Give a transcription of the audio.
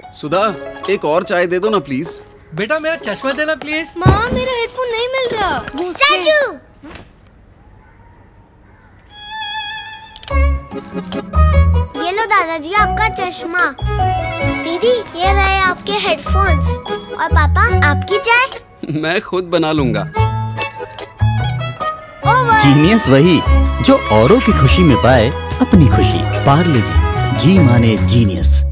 सुधा, एक और चाय दे दो ना प्लीज। बेटा मेरा चश्मा देना प्लीज। माँ मेरा हेडफोन नहीं मिल रहा। स्टैचू, ये लो दादाजी आपका चश्मा। दीदी ये रहे आपके हेडफोन्स। और पापा आपकी चाय। मैं खुद बना लूंगा। जीनियस वही जो औरों की खुशी में पाए अपनी खुशी। पार्ले जी, जी माने जीनियस।